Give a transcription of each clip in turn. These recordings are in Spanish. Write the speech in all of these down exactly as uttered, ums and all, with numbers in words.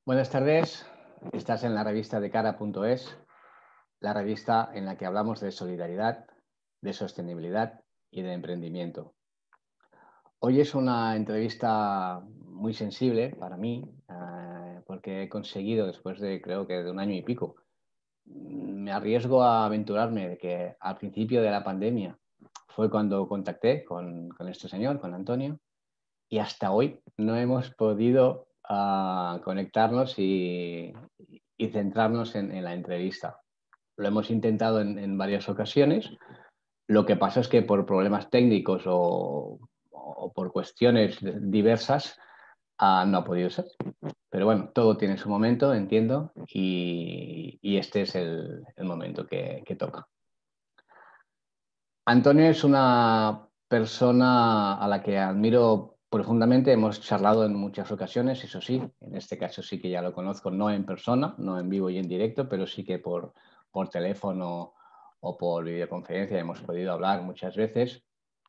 Buenas tardes, estás en la revista de cara punto es, la revista en la que hablamos de solidaridad, de sostenibilidad y de emprendimiento. Hoy es una entrevista muy sensible para mí, eh, porque he conseguido, después de creo que de un año y pico, me arriesgo a aventurarme de que al principio de la pandemia fue cuando contacté con, con este señor, con Antonio, y hasta hoy no hemos podido uh, conectarnos y, y centrarnos en, en la entrevista. Lo hemos intentado en, en varias ocasiones. Lo que pasa es que por problemas técnicos o, o por cuestiones diversas uh, no ha podido ser. Pero bueno, todo tiene su momento, entiendo, y, y este es el, el momento que, que toca. Antonio es una persona a la que admiro profundamente. Hemos charlado en muchas ocasiones, eso sí, en este caso sí que ya lo conozco, no en persona, no en vivo y en directo, pero sí que por, por teléfono o por videoconferencia hemos podido hablar muchas veces.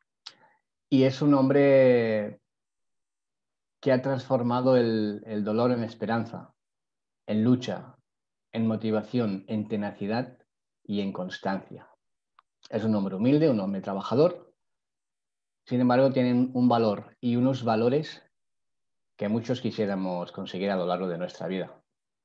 Y es un hombre que ha transformado el, el dolor en esperanza, en lucha, en motivación, en tenacidad y en constancia. Es un hombre humilde, un hombre trabajador. Sin embargo, tienen un valor y unos valores que muchos quisiéramos conseguir a lo largo de nuestra vida.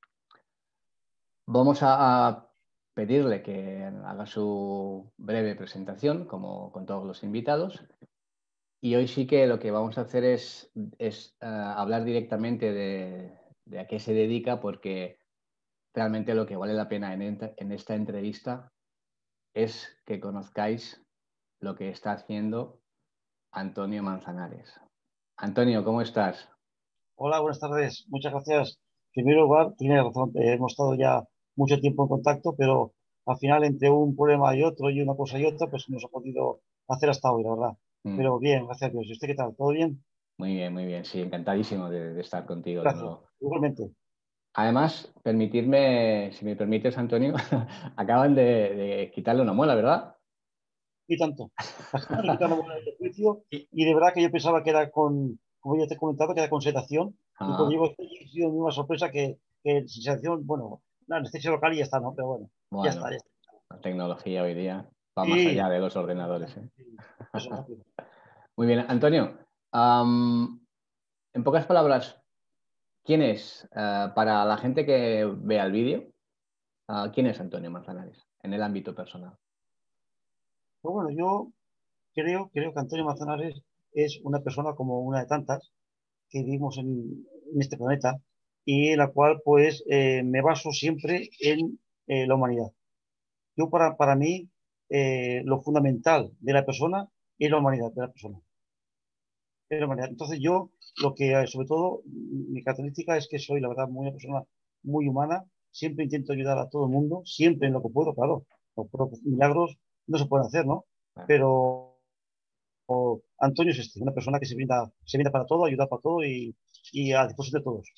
Vamos a, a pedirle que haga su breve presentación, como con todos los invitados. Y hoy sí que lo que vamos a hacer es, es uh, hablar directamente de, de a qué se dedica, porque realmente lo que vale la pena en, en esta entrevista es que conozcáis lo que está haciendo Antonio Manzanares. Antonio, ¿cómo estás? Hola, buenas tardes. Muchas gracias. En primer lugar, tiene razón, eh, hemos estado ya mucho tiempo en contacto, pero al final entre un problema y otro y una cosa y otra, pues no se ha podido hacer hasta hoy, la verdad. Mm, Pero bien, gracias a Dios. ¿Y usted qué tal? ¿Todo bien? muy bien, muy bien. Sí, encantadísimo de, de estar contigo de Gracias. nuevo. Igualmente. Además, permitirme, si me permites, Antonio, acaban de, de quitarle una muela, ¿verdad? Y tanto. Acabo de quitar la bola de juicio Y- y de verdad que yo pensaba que era con, como ya te he comentado, que era con sedación. Y cuando ah, llego aquí ha sido una sorpresa que, que sin sedación, bueno, la anestesia local y ya está, ¿no? Pero bueno, ya está, bueno, ya está. la tecnología hoy día va más allá Sí, de los ordenadores, ¿eh? sí, eso rápido. Muy bien, Antonio. um, en pocas palabras, ¿quién es, uh, para la gente que vea el vídeo, uh, quién es Antonio Manzanares en el ámbito personal? Pues bueno, yo Creo, creo que Antonio Manzanares es una persona como una de tantas que vivimos en, en este planeta y en la cual pues eh, me baso siempre en eh, la humanidad. Yo para, para mí eh, lo fundamental de la persona es la humanidad de la persona. Es la humanidad. Entonces yo lo que eh, sobre todo mi característica es que soy la verdad muy una persona muy humana, siempre intento ayudar a todo el mundo, siempre en lo que puedo, claro. Los propios milagros no se pueden hacer, ¿no? Ah, Pero Antonio es este, una persona que se brinda, se brinda para todo, ayuda para todo y, y a disposición de todos.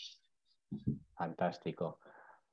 fantástico.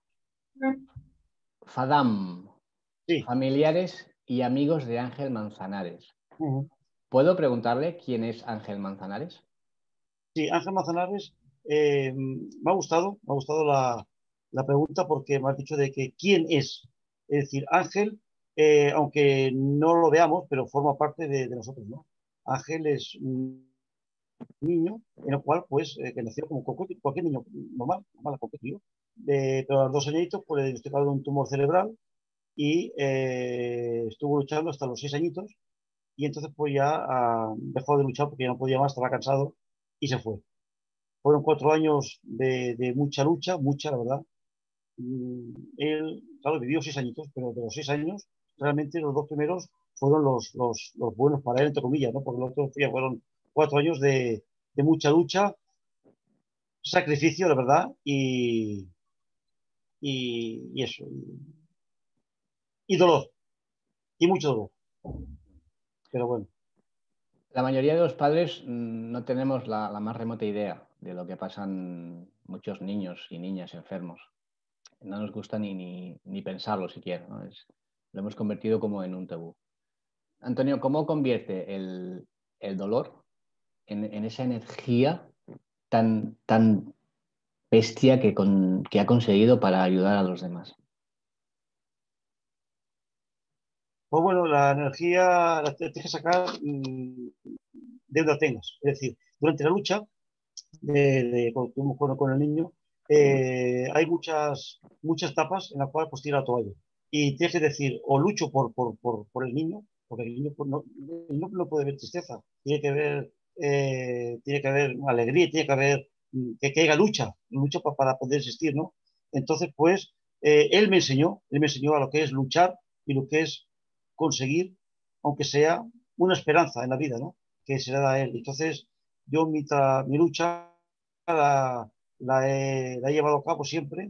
Fadam, Sí, familiares y amigos de Ángel Manzanares. uh-huh. ¿Puedo preguntarle quién es Ángel Manzanares? Sí, Ángel Manzanares, eh, me ha gustado, me ha gustado la, la pregunta porque me has dicho de que quién es. Es decir, Ángel, eh, aunque no lo veamos, pero forma parte de, de nosotros, ¿no? Ángel es un niño en el cual, pues, eh, que nació como cualquier, cualquier niño normal, normal, cualquier tío. Eh, pero a los dos añitos, pues, le diagnosticaron un tumor cerebral y eh, estuvo luchando hasta los seis añitos y entonces pues ya ah, dejó de luchar porque ya no podía más, estaba cansado y se fue. Fueron cuatro años de, de mucha lucha, mucha, la verdad. Mm, Él, claro, vivió seis añitos, pero de los seis años, realmente los dos primeros fueron los, los, los buenos para él, entre comillas, ¿no? Porque los otros ya fueron cuatro años de, de mucha lucha, sacrificio, la verdad, y, y, y eso, y, y dolor, y mucho dolor. Pero bueno, La mayoría de los padres mm, no tenemos la, la más remota idea de lo que pasan muchos niños y niñas enfermos. No nos gusta ni, ni, ni pensarlo siquiera, ¿no? Es, lo hemos convertido como en un tabú. Antonio, ¿cómo convierte el, el dolor en, en esa energía tan, tan bestia que, con, que ha conseguido para ayudar a los demás? Pues bueno, la energía la tienes que sacar mmm, de donde la tengas. Es decir, durante la lucha de, de, con, con, con el niño, eh, hay muchas, muchas etapas en las cuales pues tira la toalla. Y tienes que decir, o lucho por, por, por, por el niño, porque el niño pues, no, el niño no puede ver tristeza, tiene que ver, eh, tiene que haber alegría, tiene que haber que, que haya lucha, lucha para, para poder existir, ¿no? Entonces, pues, eh, él me enseñó, él me enseñó a lo que es luchar y lo que es conseguir, aunque sea una esperanza en la vida, ¿no? Que se le da a él. Entonces, yo mi, mi lucha la, la, he, la he llevado a cabo siempre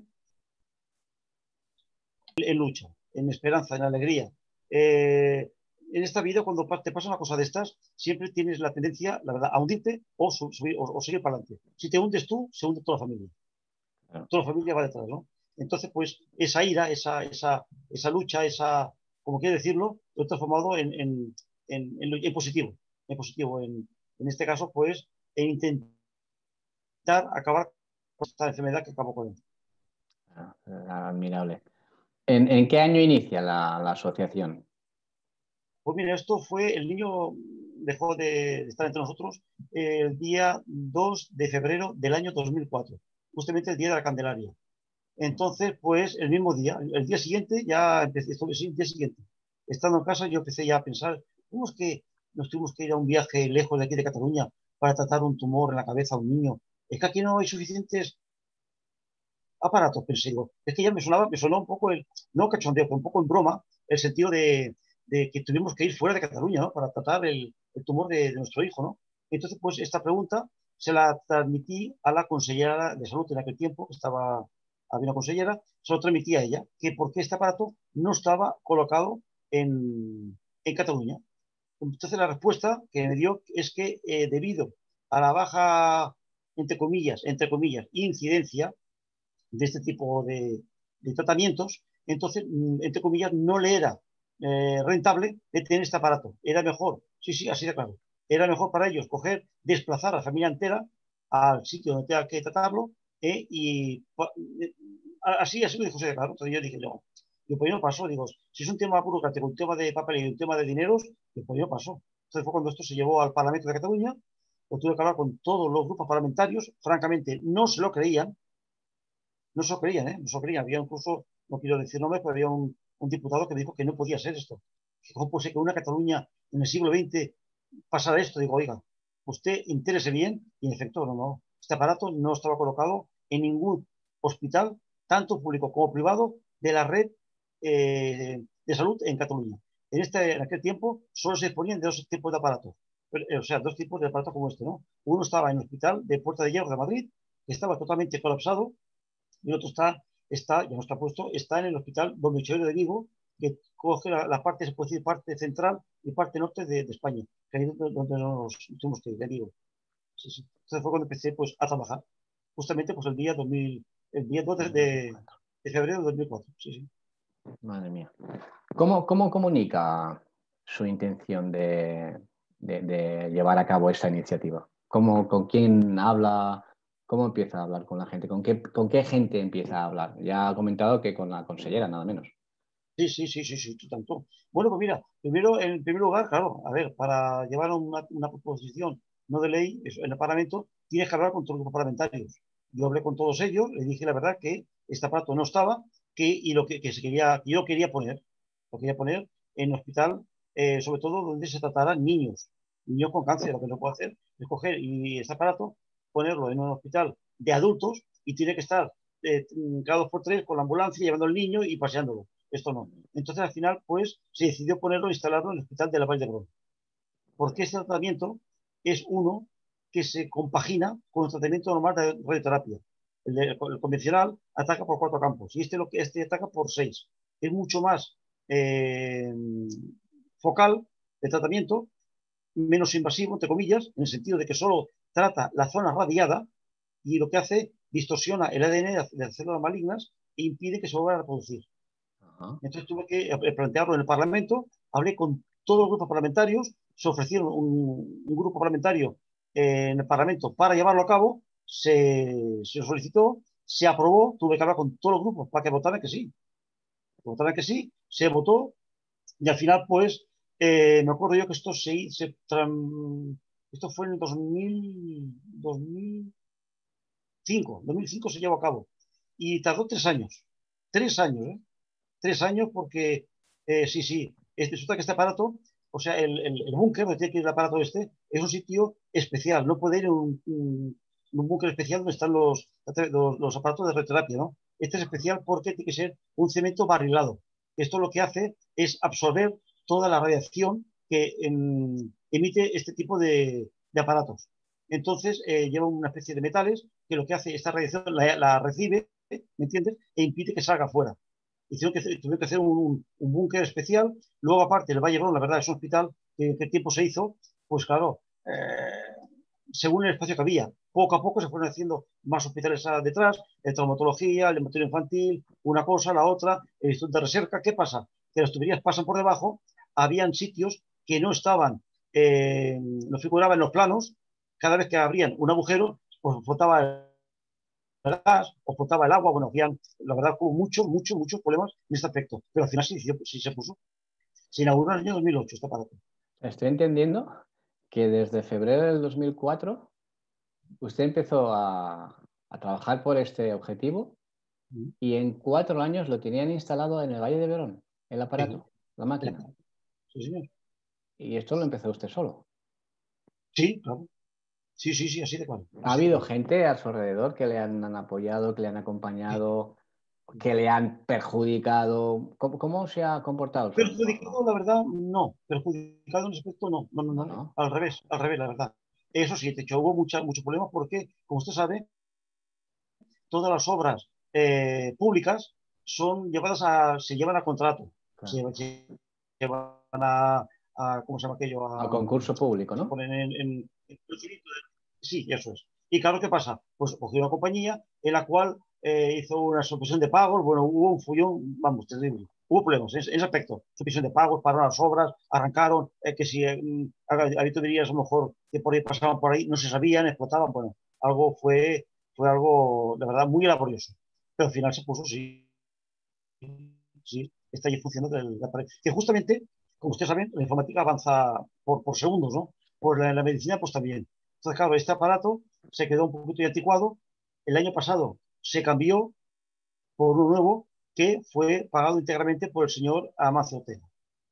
en lucha, en esperanza, en alegría. Eh, en esta vida, cuando te pasa una cosa de estas, siempre tienes la tendencia, la verdad, a hundirte o, subir, o, o seguir para adelante. Si te hundes tú, se hunde toda la familia. Claro. Toda la familia va detrás, ¿no? Entonces, pues, esa ira, esa, esa, esa lucha, esa, como quiere decirlo, lo he transformado en, en, en, en, en positivo. En positivo. En, en este caso, pues, en intentar acabar con esta enfermedad que acabó con él. Ah, admirable. ¿En, ¿En qué año inicia la, la asociación? Pues mira, esto fue, el niño dejó de, de estar entre nosotros el día dos de febrero del año dos mil cuatro, justamente el día de la Candelaria. Entonces, pues el mismo día, el día siguiente, ya empecé, esto, el día siguiente, estando en casa, yo empecé ya a pensar, ¿cómo es que nos tuvimos que ir a un viaje lejos de aquí de Cataluña para tratar un tumor en la cabeza a un niño? Es que aquí no hay suficientes aparatos, pensé yo. Es que ya me sonaba, me sonó un poco el, no cachondeo, pero un poco en broma, el sentido de, de que tuvimos que ir fuera de Cataluña, ¿no? Para tratar el, el tumor de, de, nuestro hijo, ¿no? Entonces, pues esta pregunta se la transmití a la consellera de salud en aquel tiempo, que estaba, había una consellera, se lo transmití a ella, que por qué este aparato no estaba colocado en, en Cataluña. Entonces la respuesta que me dio es que eh, debido a la baja, entre comillas, entre comillas, incidencia de este tipo de, de tratamientos, entonces, entre comillas, no le era eh, rentable de tener este aparato. Era mejor, sí, sí, así de claro, era mejor para ellos coger, desplazar a la familia entera al sitio donde tenga que tratarlo, eh, y eh, así, así lo dijo José, claro. Entonces yo dije, no, yo pues yo no paso, digo, si es un tema burocrático, un tema de papel y un tema de dineros, pues yo paso. Entonces fue cuando esto se llevó al Parlamento de Cataluña, lo tuve que hablar con todos los grupos parlamentarios, francamente no se lo creían, no se lo creían, ¿eh? No se lo creían. Había incluso, no quiero decir nombres, pero había un, un diputado que dijo que no podía ser esto. ¿Cómo puede ser que una Cataluña en el siglo veinte pasara esto? Digo, oiga, usted interese bien, y en efecto, no, no. Este aparato no estaba colocado en ningún hospital, tanto público como privado, de la red eh, de salud en Cataluña. En, este, en aquel tiempo solo se disponían de dos tipos de aparatos. Pero, o sea, dos tipos de aparatos como este, ¿no? Uno estaba en el hospital de Puerta de Hierro de Madrid, que estaba totalmente colapsado, y otro está, está, ya no está puesto, está en el hospital Don Michelio de Vigo, que coge la, la parte, se puede decir, parte central y parte norte de, de España, que ahí es donde nos tuvimos que ir, de Vigo. Sí, sí. Entonces fue cuando empecé pues, a trabajar, justamente pues, el día dos mil, el día dos de, de, de febrero de dos mil cuatro. Sí, sí. Madre mía. ¿Cómo, cómo comunica su intención de, de, de llevar a cabo esta iniciativa? ¿Cómo, ¿Con quién habla? ¿Cómo empieza a hablar con la gente? ¿Con qué, ¿Con qué gente empieza a hablar? Ya ha comentado que con la consellera, nada menos. Sí, sí, sí, sí, sí, tanto. Bueno, pues mira, primero, en primer lugar, claro, a ver, para llevar una, una proposición no de ley eso, en el Parlamento, tienes que hablar con todos los grupos parlamentarios. Yo hablé con todos ellos, les dije la verdad que este aparato no estaba, que, y lo que, que se quería, que yo quería poner, lo quería poner en el hospital, eh, sobre todo donde se trataran niños, niños con cáncer. Lo que no puedo hacer es coger y este aparato, ponerlo en un hospital de adultos y tiene que estar eh, cada dos por tres con la ambulancia llevando al niño y paseándolo. Esto no. Entonces, al final, pues, se decidió ponerlo, instalarlo en el hospital de la Vall d'Hebron. Porque este tratamiento es uno que se compagina con el tratamiento normal de radioterapia. El, de, el convencional ataca por cuatro campos y este, lo que, este ataca por seis. Es mucho más eh, focal el tratamiento, menos invasivo, entre comillas, en el sentido de que solo trata la zona radiada y lo que hace distorsiona el A D N de las células malignas e impide que se vuelvan a reproducir. Ajá. Entonces tuve que plantearlo en el Parlamento, hablé con todos los grupos parlamentarios, se ofrecieron un, un grupo parlamentario eh, en el Parlamento para llevarlo a cabo, se, se solicitó, se aprobó, tuve que hablar con todos los grupos para que votaran que sí. Votaran que sí, se votó y al final, pues, eh, me acuerdo yo que esto se, se esto fue en el dos mil, dos mil cinco, dos mil cinco se llevó a cabo y tardó tres años, tres años, ¿eh? Tres años porque, eh, sí, sí, este, resulta que este aparato, o sea, el, el, el búnker donde tiene que ir el aparato este, es un sitio especial, no puede ir en un, un, un búnker especial donde están los, los, los aparatos de radioterapia, ¿no? Este es especial porque tiene que ser un cemento barrilado. Esto lo que hace es absorber toda la radiación que em, emite este tipo de, de aparatos. Entonces, eh, lleva una especie de metales que lo que hace, esta radiación la, la recibe, ¿me entiendes? E impide que salga fuera. Hicieron que, tuvieron que hacer un, un búnker especial. Luego, aparte, el Valle Brón, la verdad, es un hospital que, que tiempo se hizo, pues claro, eh, según el espacio que había. Poco a poco se fueron haciendo más hospitales detrás, de traumatología, el hematorio infantil, una cosa, la otra, el Instituto de Recerca. ¿Qué pasa? Que las tuberías pasan por debajo, habían sitios que no estaban, eh, no figuraban en los planos. Cada vez que abrían un agujero, pues flotaba el gas, o flotaba el agua. Bueno, habían, la verdad, hubo muchos, muchos, muchos problemas en este aspecto. Pero al final sí, sí, sí se puso. Se inauguró en el año dos mil ocho este aparato. Estoy entendiendo que desde febrero del dos mil cuatro usted empezó a, a trabajar por este objetivo Mm. y en cuatro años lo tenían instalado en el Valle de Verón, el Sí, aparato, la máquina. sí, señor. Y esto lo empezó usted solo. Sí, claro. Sí, sí, sí, así de claro. ¿Ha Así de habido claro. gente a su alrededor que le han, han apoyado, que le han acompañado, que le han perjudicado? ¿Cómo, cómo se ha comportado su Perjudicado, entorno? la verdad, no. Perjudicado en ese aspecto, no. No, no, No, no. no. Al revés, al revés, la verdad. Eso sí, de hecho, hubo mucha, muchos problemas porque, como usted sabe, todas las obras eh, públicas son llevadas a, se llevan a contrato. Se, Claro. se llevan a, a, ¿cómo se llama aquello? Al A, concurso público, se ¿no? ponen en, en, en el cirito de- Sí, eso es. Y claro, ¿qué pasa? Pues cogió una compañía en la cual eh, hizo una suspensión de pagos. Bueno, hubo un follón, vamos, terrible. Hubo problemas en, en ese aspecto. Suspensión de pagos, pararon las obras, arrancaron, eh, que si eh, había tuberías a lo mejor que por ahí pasaban por ahí, no se sabían, explotaban. Bueno, algo fue, fue algo de verdad muy laborioso. Pero al final se puso, sí, sí, está ahí funcionando el- la pared. Que justamente, como ustedes saben, la informática avanza por, por segundos, ¿no? Por la, la medicina, pues también. Entonces, claro, este aparato se quedó un poquito anticuado. El año pasado se cambió por uno nuevo que fue pagado íntegramente por el señor Amancio Ortega.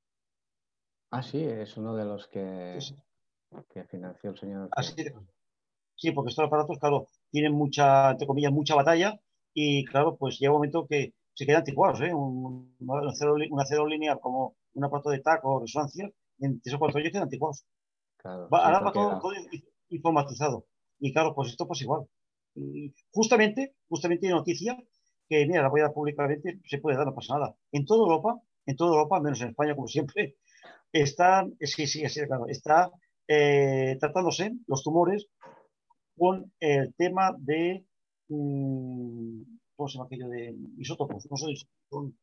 Ah, sí, es uno de los Sí, que, sí, que financió el señor así Ortega. de claro. Sí, porque estos aparatos, claro, tienen mucha, entre comillas, mucha batalla y, claro, pues llega un momento que se quedan anticuados, ¿eh? Un, un acero, un acero lineal como un aparato de TAC o resonancia, en tres o cuatro años quedan anticuados. Claro, Va, sí, ahora va porque todo, era... todo informatizado. Y claro, pues esto pues igual. Y justamente, justamente hay noticia que, mira, la voy a dar públicamente, se puede dar, no pasa nada. En toda Europa, en toda Europa, menos en España, como siempre, está, sí, sí, así de claro, está eh, tratándose los tumores con el tema de, mmm, ¿cómo se llama aquello de isótopos? No sé, son,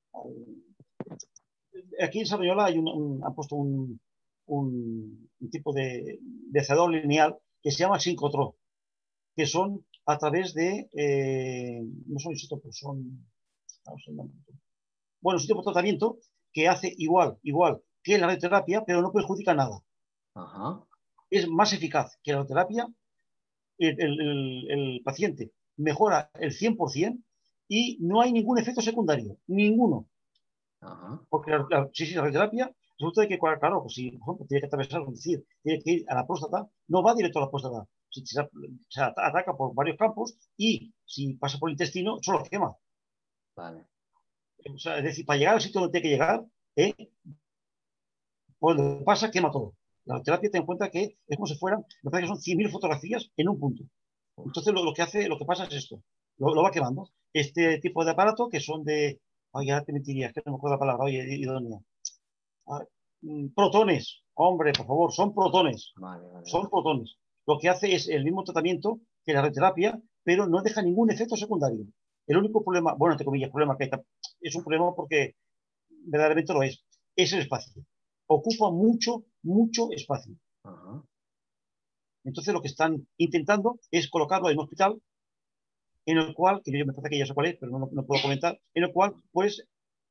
aquí en Sarrayola hay un, un, han puesto un, un, un tipo de, de hacedor lineal que se llama sincrotró, que son a través de, eh, no son isótopos, son, bueno, es un tipo de tratamiento que hace igual, igual que la radioterapia, pero no perjudica nada. Ajá, Es más eficaz que la radioterapia. El, el, el, el paciente mejora el cien por ciento y no hay ningún efecto secundario, ninguno. ajá. Porque la, la, sí, sí, la radioterapia resulta de que, claro, pues si por ejemplo, tiene que atravesar, es decir, tiene que ir a la próstata, no va directo a la próstata. Si se, se ataca por varios campos y si pasa por el intestino, solo quema. Vale. O sea, es decir, para llegar al sitio donde tiene que llegar, ¿eh? Pues lo que pasa, quema todo. La terapia, ten en cuenta que es como si fueran, me parece que son cien mil fotografías en un punto. Uf, Entonces lo, lo, que hace, lo que pasa es esto, lo, lo, va quemando. Este tipo de aparato que son de, ay, ya te mentiría, es que no me acuerdo la palabra, oye, idónea. Ah, mm, protones, hombre, por favor, son protones, vale, vale, son vale. protones. Lo que hace es el mismo tratamiento que la radioterapia, pero no deja ningún efecto secundario. El único problema, bueno, entre comillas, problema que hay, es un problema porque verdaderamente lo es, es el espacio. Ocupa mucho, mucho espacio. Ajá. Entonces lo que están intentando es colocarlo en un hospital en el cual, que yo me parece que ya sé cuál es, pero no, no puedo comentar, en el cual pues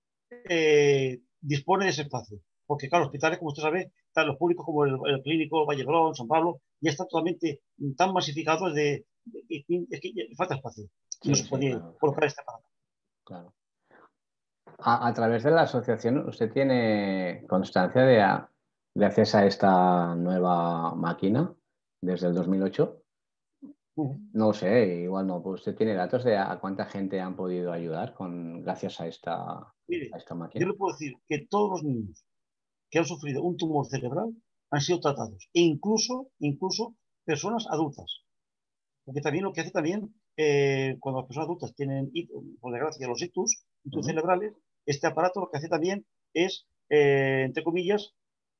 eh, dispone de ese espacio. Porque claro, hospitales, como usted sabe, están los públicos como el, el Clínico, Vallebrón, San Pablo, ya están totalmente tan masificados de, de, de, de, es que falta espacio. Y no Sí, se sí, puede claro, colocar claro, este aparato. claro. A, a través de la asociación, ¿usted tiene constancia de, a- de acceso a esta nueva máquina desde el dos mil ocho? Uh -huh. No sé, igual no. Pues ¿usted tiene datos de a cuánta gente han podido ayudar con, gracias a esta, Mire, a esta yo máquina? le puedo decir que todos los niños que han sufrido un tumor cerebral han sido tratados, e incluso, incluso personas adultas. Porque también lo que hace también, eh, cuando las personas adultas tienen, por desgracia, los ictus, ictus Ujú. cerebrales, este aparato lo que hace también es, eh, entre comillas,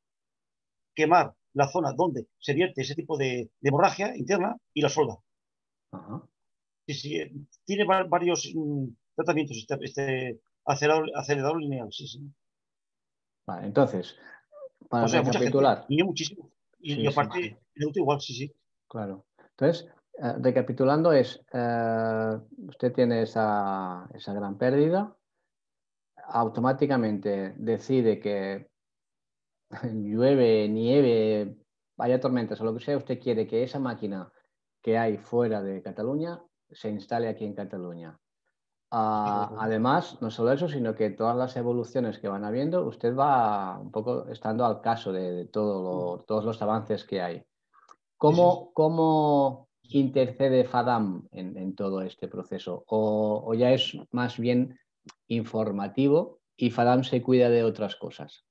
quemar la zona donde se vierte ese tipo de, de hemorragia interna y la solda. Ajá. Sí, sí, eh, tiene va varios mm, tratamientos este, este acelerador, acelerador lineal, sí, sí. Vale, entonces, O para sea, mucha gente, recapitular. niño muchísimo. Y, y Sí, sí, aparte, sí, el adulto igual, sí, sí. claro. Entonces, eh, recapitulando es, eh, usted tiene esa, esa gran pérdida, automáticamente decide que llueve, nieve, haya tormentas o lo que sea, usted quiere que esa máquina que hay fuera de Cataluña se instale aquí en Cataluña. Sí, Ah, correcto. además, no solo eso, sino que todas las evoluciones que van habiendo, usted va un poco estando al caso de, de todo lo- todos los avances que hay. Sí, sí, ¿Cómo, cómo intercede FADAM en, en todo este proceso? O, ¿O ya es más bien informativo y FADAM se cuida de otras cosas?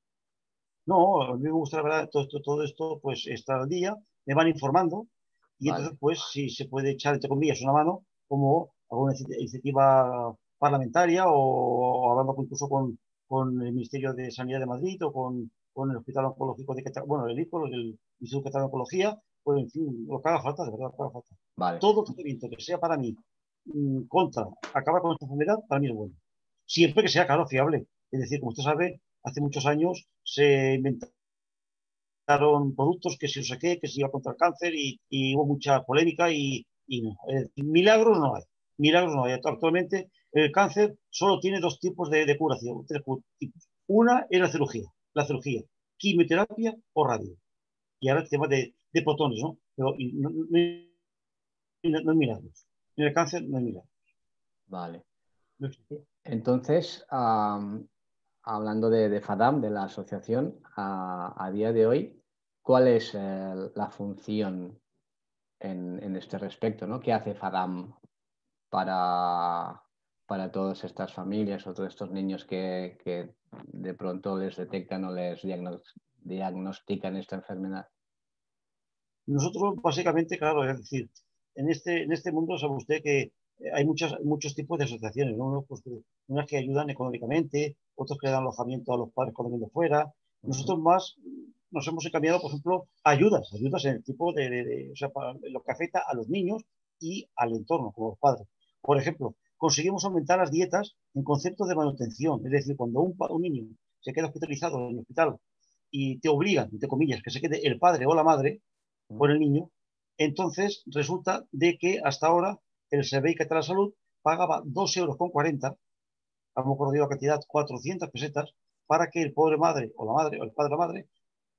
no, a mí me gusta, la verdad, todo esto, todo esto, pues estar al día, me van informando y entonces, Vale. pues, si se puede echar, entre comillas, una mano, como alguna iniciativa parlamentaria o, o hablando incluso con, con el Ministerio de Sanidad de Madrid o con, con el Hospital Oncológico de Cataluña, bueno, el I C O, el Instituto Catalán de Oncología, pues, en fin, lo que haga falta, de verdad, lo que haga falta. Vale. Todo tratamiento que sea para mí mm, contra acabar con esta enfermedad, para mí es bueno. Siempre que sea, claro, fiable. Es decir, como usted sabe, hace muchos años se inventaron productos que si no sé qué, que se iba contra el cáncer y, y hubo mucha polémica y, y no. Es decir, milagros no hay. Milagros no hay. Actualmente el cáncer solo tiene dos tipos de, de curación. Tres tipos. Una es la cirugía. La cirugía. Quimioterapia o radio. Y ahora el tema de, de protones, ¿no? Pero no, no, no, no hay milagros. En el cáncer no hay milagros. Vale. No existe. Entonces, am, hablando de, de FADAM, de la asociación, a, a día de hoy, ¿cuál es eh, la función en, en este respecto, ¿no? ¿Qué hace FADAM para, para todas estas familias o todos estos niños que, que de pronto les detectan o les diagnos- diagnostican esta enfermedad? Nosotros, básicamente, claro, es decir, en este, en este mundo sabe usted que eh, hay muchas, muchos tipos de asociaciones, ¿no? Uno, pues, que- unas que ayudan económicamente, otros que dan alojamiento a los padres cuando vienen de fuera. Ujú. Nosotros más nos hemos encaminado, por ejemplo, a ayudas, ayudas en el tipo de, de- de- o sea, para lo que afecta a los niños y al entorno, como los padres. Por ejemplo, conseguimos aumentar las dietas en concepto de manutención, es decir, cuando un, pa- un niño se queda hospitalizado en el hospital y te obligan, entre comillas, que se quede el padre o la madre, por el niño, entonces resulta de que hasta ahora el Servei Català de la Salud pagaba dos euros con cuarenta, a lo mejor dio la cantidad cuatrocientas pesetas, para que el pobre madre o la madre o el padre o la madre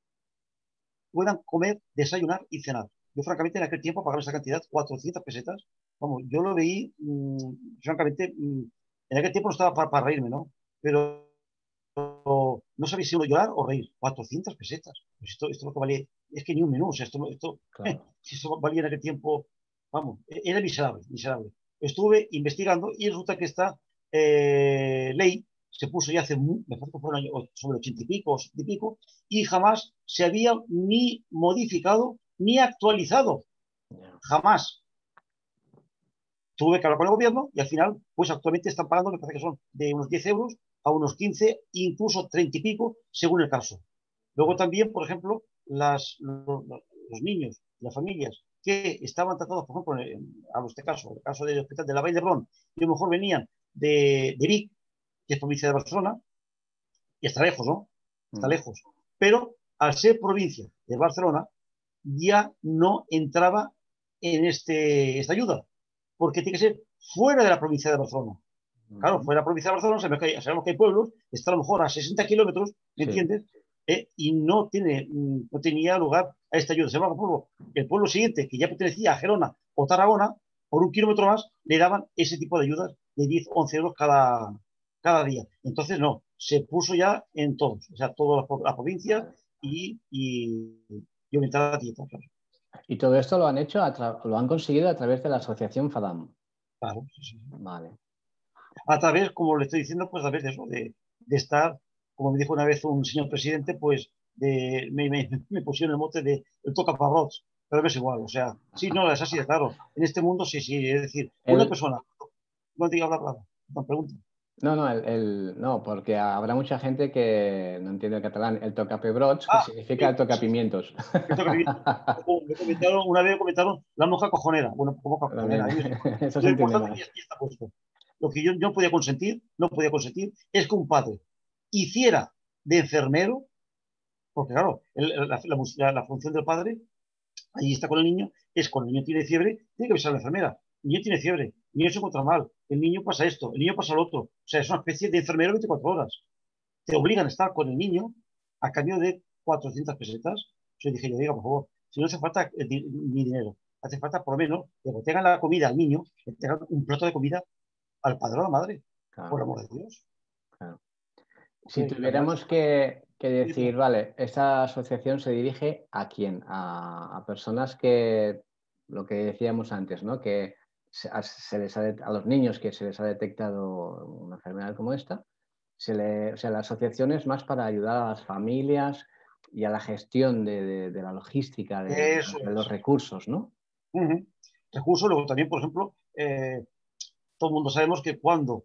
puedan comer, desayunar y cenar. Yo francamente en aquel tiempo pagaba esa cantidad, cuatrocientas pesetas, vamos, yo lo veí, mmm, francamente, mmm, en aquel tiempo no estaba para, para reírme, ¿no? Pero no sabía si uno llorar o reír. cuatrocientas pesetas. Pues esto, esto es lo que valía. Es que ni un menú. O sea, esto, esto, eh, Claro. si esto valía en aquel tiempo, vamos, era miserable, miserable. Estuve investigando y resulta que esta eh, ley se puso ya hace, muy, me parece que fue un año, sobre ochenta y pico, setenta y pico, y jamás se había ni modificado ni actualizado. Ya. Jamás. Tuve que hablar con el gobierno y al final, pues actualmente están pagando, me parece que son de unos diez euros a unos quince, incluso treinta y pico, según el caso. Luego Vale. también, por ejemplo, las, los, los niños, las familias que estaban tratados, por ejemplo, en, a este caso, el caso del hospital de la Vall d'Hebron, y a lo mejor venían de, de Vic, que es provincia de Barcelona, y está lejos, ¿no? Está Ujú. lejos. Pero al ser provincia de Barcelona, ya no entraba en este, esta ayuda, porque tiene que ser fuera de la provincia de Barcelona. Claro, fuera de la provincia de Barcelona sabemos que hay, sabemos que hay pueblos, está a lo mejor a sesenta kilómetros, ¿me Sí. entiendes? Eh, y no, tiene, no tenía lugar a esta ayuda. Se llama pueblo, el pueblo siguiente, que ya pertenecía a Gerona o Tarragona, por un kilómetro más, le daban ese tipo de ayudas de diez, once euros cada, cada día. Entonces, no, se puso ya en todos, o sea, todas las, las provincias Vale. y, y, y aumentar la dieta, claro. Y todo esto lo han hecho, a tra- lo han conseguido a través de la asociación FADAM. Claro, sí, sí. Vale. A través, como le estoy diciendo, pues a través de eso, de, de estar, como me dijo una vez un señor presidente, pues de, me, me, me pusieron el mote de el toca pavlots, pero es igual, o sea, sí, no, es así de claro. En este mundo, sí, sí, es decir, una El, persona, no diga bla, bla, bla, no pregunta. no, no, el, el- no, porque habrá mucha gente que no entiende el catalán. El tocapebrots, que Ah, significa el sí, sí, sí, tocapimientos. el toca pimiento. O me comentaron, una vez me comentaron la moja cojonera. Bueno, como moja cojonera, También, a mí eso se lo entiende importante más. es que ya está puesto. Lo que yo no podía consentir, no podía consentir, es que un padre hiciera de enfermero. Porque claro, el- la, la- la función del padre, ahí está con el niño, es cuando el niño tiene fiebre, tiene que avisar a la enfermera. El niño tiene fiebre, el niño se encuentra mal, el niño pasa esto, el niño pasa lo otro. O sea, es una especie de enfermero veinticuatro horas. Te obligan a estar con el niño a cambio de cuatrocientas pesetas. Yo dije, yo diga, por favor, si no hace falta eh, di- ni dinero, hace falta por lo menos que le tengan la comida al niño, que tengan un plato de comida al padre o a la madre, por Claro, amor de Dios. claro. Si Hombre, además, tuviéramos que, que sí, decir, vale, esta asociación se dirige a quién, a, a personas que, lo que decíamos antes, ¿no? Que se, a, se les ha det- a los niños que se les ha detectado una enfermedad como esta, se le, o sea, la asociación es más para ayudar a las familias y a la gestión de, de- de la logística, de, de eso los de los es. recursos, ¿no? Ujú. Recursos, luego también, por ejemplo, eh, todo el mundo sabemos que cuando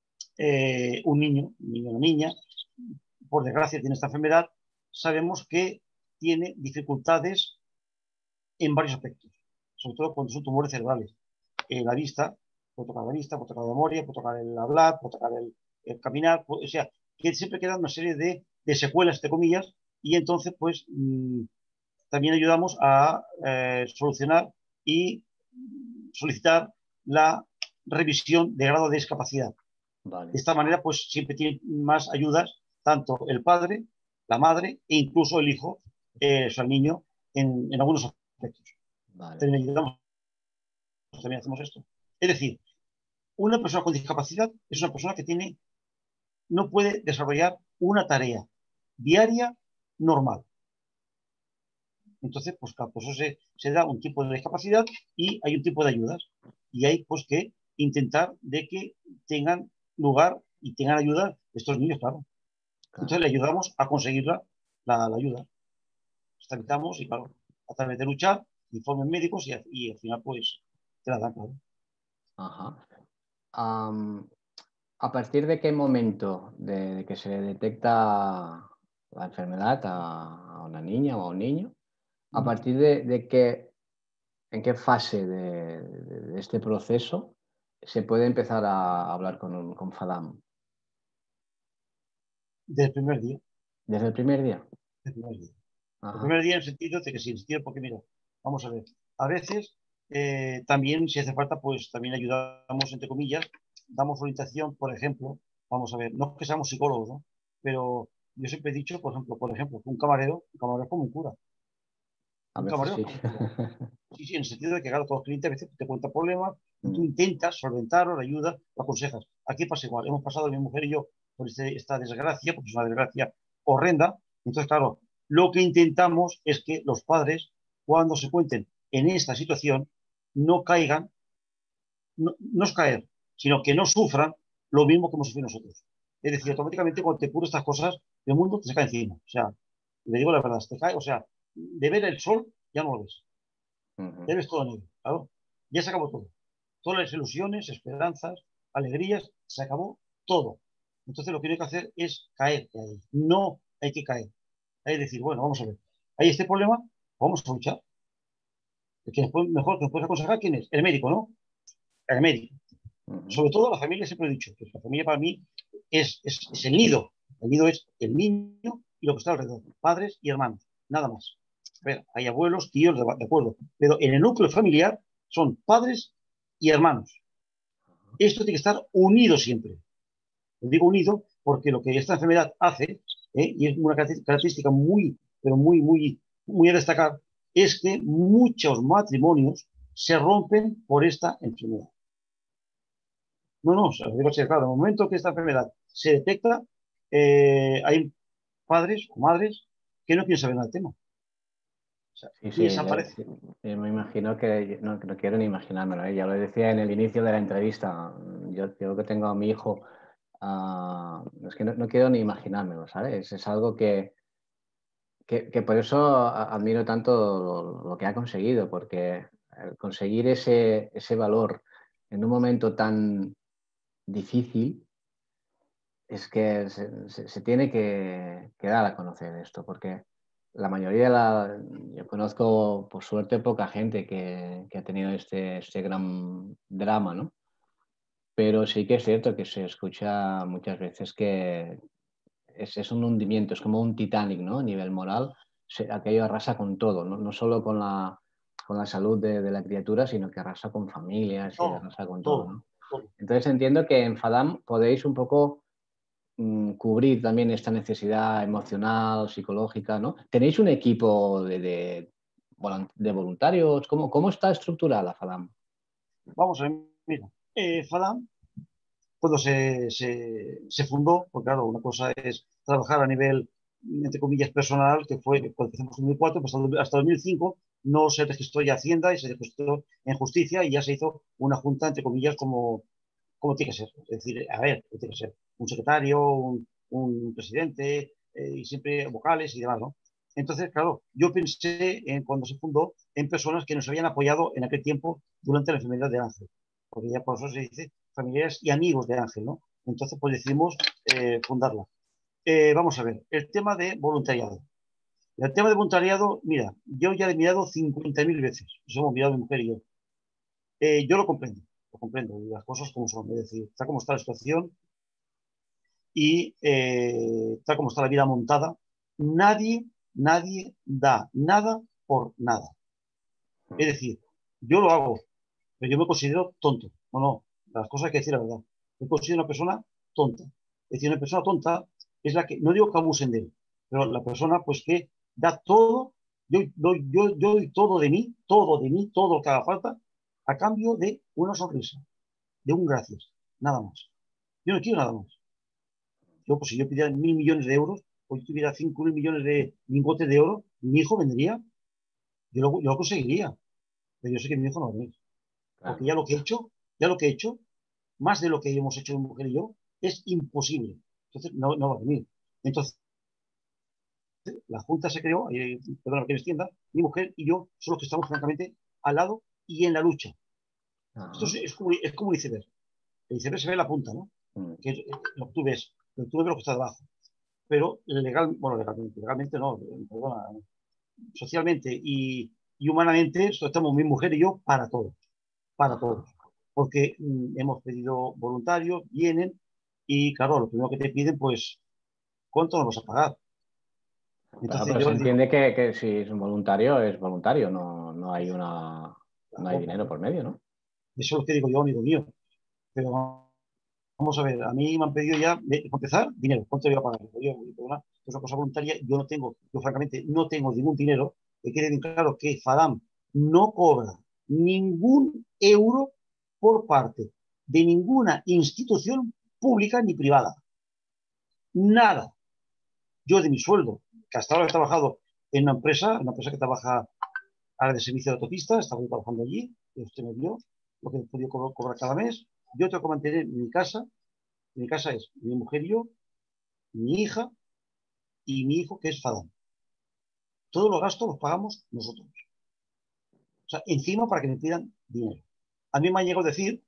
eh, un niño, un niño o una niña, por desgracia tiene esta enfermedad, sabemos que tiene dificultades en varios aspectos, sobre todo cuando son tumores cerebrales. Eh, la vista, puede tocar la vista, puede tocar la memoria, puede tocar el hablar, puede tocar el, el caminar, puede, o sea, que siempre quedan una serie de, de secuelas, entre comillas, y entonces, pues, mmm, también ayudamos a eh, solucionar y solicitar la revisión de grado de discapacidad. De Vale, esta manera, pues siempre tiene más ayudas, tanto el padre, la madre e incluso el hijo, eh, o sea, el niño, en, en algunos aspectos. vale, También ayudamos, también hacemos esto. Es decir, una persona con discapacidad es una persona que tiene, no puede desarrollar una tarea diaria normal. Entonces, pues claro, pues eso se, se da un tipo de discapacidad y hay un tipo de ayudas. Y hay pues que intentar de que tengan lugar y tengan ayuda estos niños, claro. Entonces claro. le ayudamos a conseguir la, la, la ayuda. Estabilizamos y claro, a través de luchar, informes médicos y, y al final pues te la dan, claro. Ajá. Am, ¿a partir de qué momento de, de que se detecta la enfermedad a, a una niña o a un niño? ¿A partir de, de qué, en qué fase de, de- de este proceso se puede empezar a hablar con, un- con FADAM? Desde el primer día. ¿Desde el primer día? El primer día. El Ajá, primer día en el sentido de que sí, en el sentido porque mira, vamos a ver, a veces eh, también si hace falta, pues también ayudamos, entre comillas, damos orientación, por ejemplo, vamos a ver, no es que seamos psicólogos, ¿no? Pero yo siempre he dicho, por ejemplo, por ejemplo, que un camarero, un camarero es como un cura, a un veces camarero es sí. como un cura. Sí, sí, en el sentido de que, claro, todos los clientes a veces te cuentan problemas y tú Mm, intentas solventarlo, le ayudas, lo aconsejas. Aquí pasa igual, hemos pasado mi mujer y yo por este- esta desgracia, porque es una desgracia horrenda. Entonces, claro, lo que intentamos es que los padres, cuando se cuenten en esta situación, no caigan, no, no es caer, sino que no sufran lo mismo que hemos sufrido nosotros. Es decir, automáticamente cuando te ocurren estas cosas, el mundo te se cae encima. O sea, le digo la verdad, te cae, o sea, de ver el sol ya no lo ves. ujú. Ya ves todo negro, claro. Ya se acabó todo. Todas las ilusiones, esperanzas, alegrías, se acabó todo. Entonces lo que hay que hacer es caer de ahí. No hay que caer. Hay que decir, bueno, vamos a ver. Hay este problema, vamos a luchar. El que después, mejor que nos puede aconsejar, ¿quién es? El médico, ¿no? El médico. Ujú. Sobre todo la familia, siempre he dicho, que la familia para mí es, es, es el nido. El nido es el niño y lo que está alrededor. Padres y hermanos. Nada más. A ver, hay abuelos, tíos, de, de acuerdo, pero en el núcleo familiar son padres y hermanos. Esto tiene que estar unido siempre. Lo digo unido porque lo que esta enfermedad hace, ¿eh? Y es una característica muy, pero muy, muy, muy a destacar, es que muchos matrimonios se rompen por esta enfermedad. No, no, o sea, digo así, claro, en el momento que esta enfermedad se detecta, eh, hay padres o madres que no quieren saber nada del tema. O sea, Sí, sí, yo, desaparece. yo me imagino que no, no quiero ni imaginármelo, ¿eh? Ya lo decía en el inicio de la entrevista. Yo, yo que tengo a mi hijo, uh, es que no, no quiero ni imaginármelo, ¿sabes? Es algo que, que, que por eso admiro tanto lo, lo que ha conseguido, porque conseguir ese, ese valor en un momento tan difícil es que se, se, se tiene que, que dar a conocer esto, porque la mayoría de la... Yo conozco, por suerte, poca gente que, que ha tenido este, este gran drama, ¿no? Pero sí que es cierto que se escucha muchas veces que es, es un hundimiento, es como un Titanic, ¿no? A nivel moral, se, aquello arrasa con todo, ¿no? No solo con la, con la salud de, de la criatura, sino que arrasa con familias y Todo, arrasa con todo, todo, ¿no? todo. Entonces entiendo que en Fadam podéis un poco cubrir también esta necesidad emocional, psicológica, ¿no? ¿Tenéis un equipo de, de, de voluntarios? ¿Cómo, ¿Cómo está estructurada Fadam? Vamos a ver, mira, eh, Fadam, cuando se, se, se fundó, pues claro, una cosa es trabajar a nivel, entre comillas, personal, que fue cuando empezamos en dos mil cuatro, pues hasta dos mil cinco no se registró ya Hacienda y se registró en Justicia y ya se hizo una junta, entre comillas, como, como tiene que ser. Es decir, a ver, tiene que ser un secretario, un, un presidente, eh, y siempre vocales y demás, ¿no? Entonces, claro, yo pensé en, cuando se fundó en personas que nos habían apoyado en aquel tiempo durante la enfermedad de Ángel, porque ya por eso se dice familiares y amigos de Ángel, ¿no? Entonces, pues decidimos eh, fundarla. Eh, vamos a ver, el tema de voluntariado. El tema de voluntariado, mira, yo ya he mirado cincuenta mil veces, nos hemos mirado mi mujer y yo. Eh, yo lo comprendo, lo comprendo, las cosas como son, es decir, está como está la situación y eh, está como está la vida montada. Nadie, nadie da nada por nada. Es decir, yo lo hago, pero yo me considero tonto. No, no, las cosas hay que decir la verdad. Me considero una persona tonta. Es decir, una persona tonta es la que, no digo que abusen de él, pero la persona pues que da todo, yo doy, yo, yo doy todo de mí, todo de mí, todo lo que haga falta, a cambio de una sonrisa, de un gracias, nada más. Yo no quiero nada más. Yo, pues si yo pidiera mil millones de euros, o yo tuviera cinco mil millones de lingotes de oro, mi hijo vendría, yo lo, yo lo conseguiría, pero yo sé que mi hijo no va a venir. Porque Claro. ya lo que he hecho, ya lo que he hecho, más de lo que hemos hecho mi mujer y yo, es imposible. Entonces, no, no va a venir. Entonces, la Junta se creó, eh, perdón, que me extienda, mi mujer y yo somos los que estamos francamente al lado y en la lucha. Esto es, Ajá. es, como, es como un iceberg. El iceberg se ve la punta, ¿no? Mm. Que es lo que tú ves, lo que tú ves lo que está debajo. Pero legal, bueno, legalmente, legalmente no, perdona, socialmente y, y humanamente, estamos mi mujer y yo para todos, para Ajá. todos. Porque mm, hemos pedido voluntarios, vienen y claro, lo primero que te piden, pues, ¿cuánto nos vas a pagar? Claro, Entonces pero yo se les digo, entiende que, que si es un voluntario, es voluntario, no, no hay una, no hay claro, dinero claro, por medio, ¿no? eso es lo que digo yo, amigo mío. Pero vamos a ver, a mí me han pedido ya, de, para empezar, dinero. ¿Cuánto voy a pagar? Yo, perdona, es una cosa voluntaria, yo no tengo, yo francamente no tengo ningún dinero. Que quede bien claro que Fadam no cobra ningún euro por parte de ninguna institución pública ni privada. Nada. Yo de mi sueldo, que hasta ahora he trabajado en una empresa, una empresa que trabaja área de servicio de autopista, estaba trabajando allí, y usted me dio lo que he podido cobrar, cobrar cada mes. Yo tengo que mantener mi casa, mi casa es mi mujer y yo, mi hija y mi hijo, que es Fadán. Todos los gastos los pagamos nosotros. O sea, encima para que me pidan dinero. A mí me ha llegado a decir,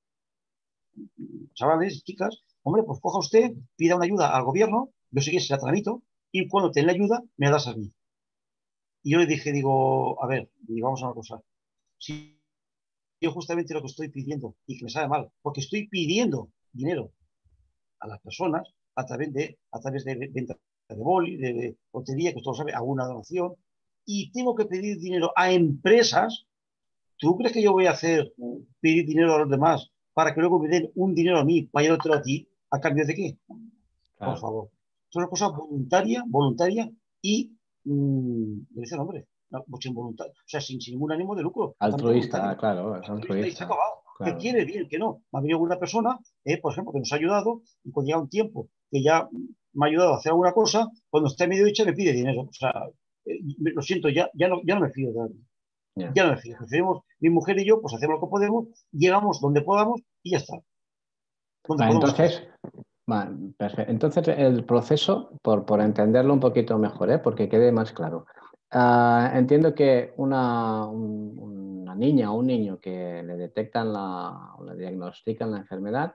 chavales, chicas, hombre, pues coja usted, pida una ayuda al gobierno, yo sé que se la tramito, y cuando tenga la ayuda, me la das a mí. Y yo le dije, digo, a ver, y vamos a una cosa. Si yo justamente lo que estoy pidiendo, y que me sabe mal, porque estoy pidiendo dinero a las personas a través de, a través de venta de boli, de, de lotería, que usted lo sabe, alguna donación, y tengo que pedir dinero a empresas, ¿tú crees que yo voy a hacer pedir dinero a los demás para que luego me den un dinero a mí para llevártelo a ti? ¿A cambio de qué? Por Claro. favor. Es una cosa voluntaria, voluntaria y, mmm, le dice el nombre, no, pues sin voluntad, o sea, sin, sin ningún ánimo de lucro, totalmente Altruista, voluntario. claro, es Altruista y se ha altruista. acabado. Que Claro. quiere bien, que no. Me ha venido una persona, eh, por ejemplo, que nos ha ayudado y cuando llega un tiempo que ya me ha ayudado a hacer alguna cosa, cuando está medio dicha me pide dinero. O sea, eh, lo siento, ya, ya, no, ya no me fío de él. Yeah. Ya no me fío. Preferimos, mi mujer y yo, pues hacemos lo que podemos, llegamos donde podamos y ya está. Donde Vale, podemos estar. entonces, vale, perfecto. Entonces, el proceso, por, por entenderlo un poquito mejor, ¿eh? Porque quede más claro. Uh, entiendo que una, un, una niña o un niño que le detectan la, o le diagnostican la enfermedad,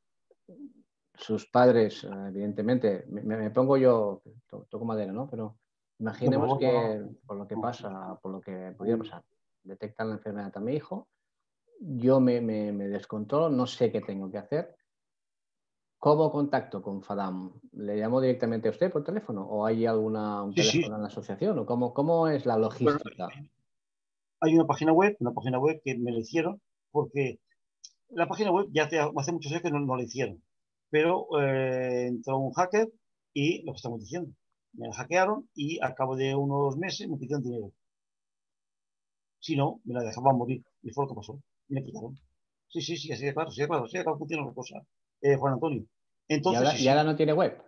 sus padres, evidentemente, me, me pongo yo, to, toco madera, ¿no? Pero No, por imaginemos favor, no, que no. por lo que No, pasa, por lo que pudiera no. pasar, detectan la enfermedad a mi hijo, yo me, me, me descontrolo, no sé qué tengo que hacer. ¿Cómo contacto con Fadam? ¿Le llamo directamente a usted por teléfono o hay alguna, un Sí, teléfono sí. en la asociación? ¿O cómo, cómo es la Bueno, logística? hay una página web, una página web que me la hicieron porque la página web ya hace, hace muchos años que no, no la hicieron, pero eh, entró un hacker y lo que estamos diciendo, me la hackearon y al cabo de unos meses me quitaron dinero. Si no, me la dejaban morir y fue lo que pasó. Y me quitaron. Sí, sí, sí, así de claro, así de claro, así de claro funciona la cosa, eh, Juan Antonio. ¿Y Entonces, sí, ahora, y ahora sí, no tiene web?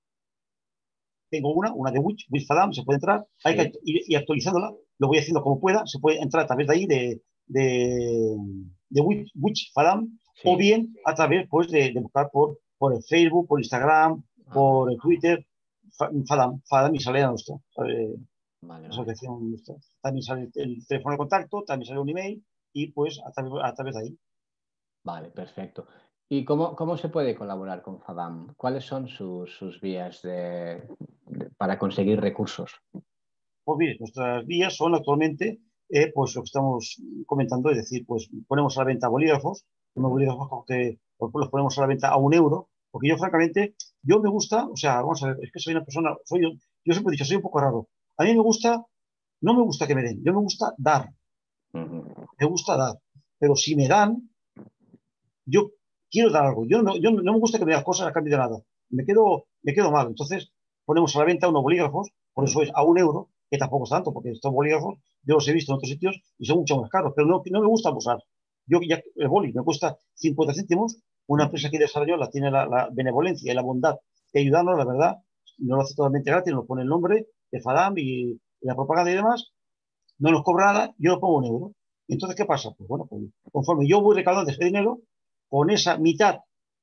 tengo una, una de Witch, Witchfadam, se puede entrar, hay que Sí. ir, ir actualizándola, lo voy haciendo como pueda, se puede entrar a través de ahí de, de, de Witch, Witchfadam, o Sí. bien a través pues, de, de buscar por, por el Facebook, por Instagram, Ah, vale. por el Twitter, Fadam, Fadam y sale a nuestra, eh, Vale, vale. asociación nuestra. También sale el teléfono de contacto, también sale un email y pues a través, a través de ahí. Vale, perfecto. ¿Y cómo, cómo se puede colaborar con Fadam? ¿Cuáles son sus, sus vías de, de- para conseguir recursos? Pues mire, nuestras vías son actualmente, eh, pues lo que estamos comentando, es decir, pues ponemos a la venta bolígrafos, unos Ujú. bolígrafos que pues, los ponemos a la venta a un euro, porque yo francamente, yo me gusta, o sea, vamos a ver, es que soy una persona, soy, yo siempre he dicho, soy un poco raro. A mí me gusta, no me gusta que me den, yo me gusta dar, Ujú. me gusta dar, pero si me dan, yo quiero dar algo, yo no, yo no, no me gusta que me den cosas a cambio de nada, me quedo, me quedo mal, entonces ponemos a la venta unos bolígrafos, por eso es Ujú. a un euro, que tampoco es tanto, porque estos bolígrafos yo los he visto en otros sitios y son mucho más caros, pero no, no me gusta abusar. Yo ya el boli me cuesta cincuenta céntimos, una empresa Ujú. aquí de Sarayola tiene la, la benevolencia y la bondad de ayudarnos, la verdad, no lo hace totalmente gratis, nos pone el nombre de Fadam y, y la propaganda y demás, no nos cobra nada, yo lo pongo un euro. Entonces, ¿qué pasa? Pues bueno, pues, conforme yo voy recaudando ese dinero, con esa mitad